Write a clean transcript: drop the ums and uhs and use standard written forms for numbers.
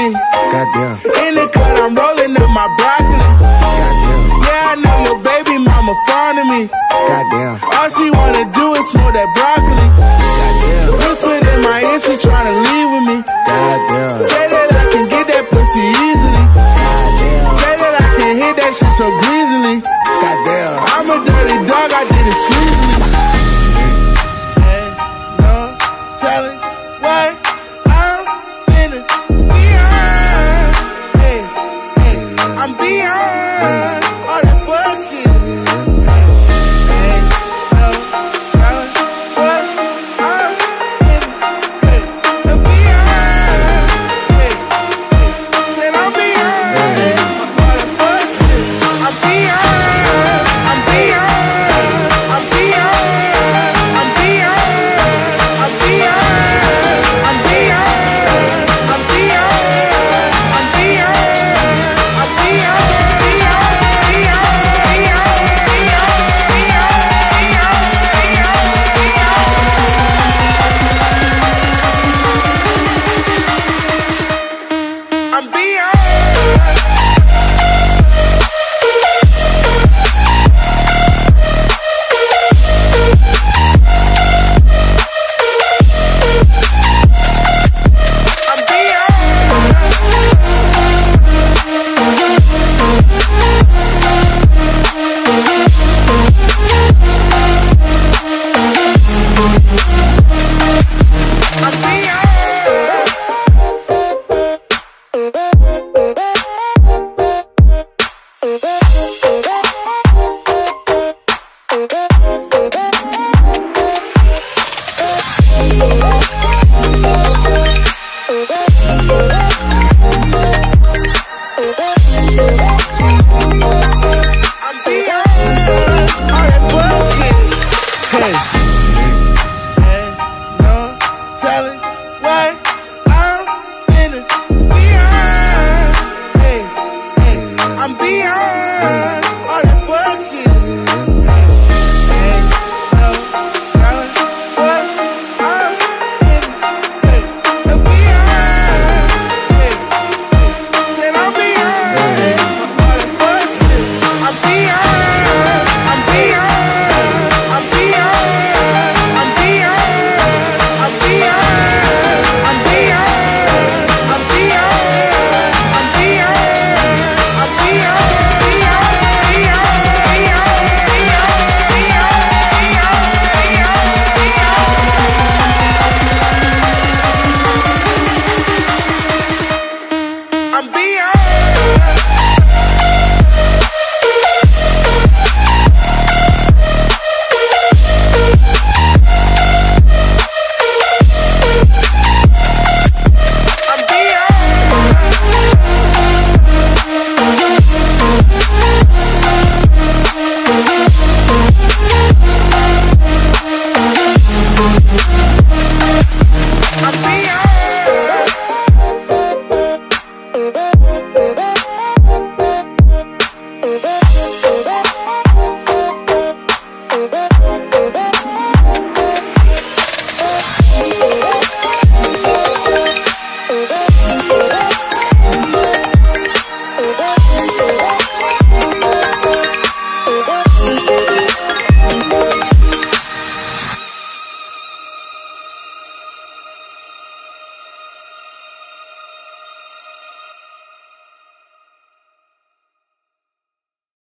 me. Goddamn. In the cut, I'm rolling up my broccoli. Goddamn. Yeah, I know your baby mama fond of me. Goddamn. All she wanna do is smoke that broccoli. Goddamn. Whispered in my ear, she tryna leave with me. Goddamn. Say that I can get that pussy easily. Goddamn. Say that I can hit that shit so greasily. Goddamn. I'm a dirty dog, I did it sleazily. Ain't no telling what I'm finna be on. Hey, hey, I'm beyond all that fuck shit. Ain't no telling what I'm finna be on. Hey, hey, said I'm beyond all that fuck shit. I'm beyond. I'm beyond. I'm beyond. I'm beyond. I'm beyond. I'm beyond. I'm beyond. I'm beyond. I'm beyond. I'm beyond. I'm beyond all that fuck shit. Ain't no telling what I'm finna beyond. Said I'm beyond all that fuck shit. I'm beyond. I'm beyond. I'm beyond. I'm beyond. I'm beyond. I'm beyond. I'm beyond. I'm beyond. I'm beyond. I'm beyond. Bye.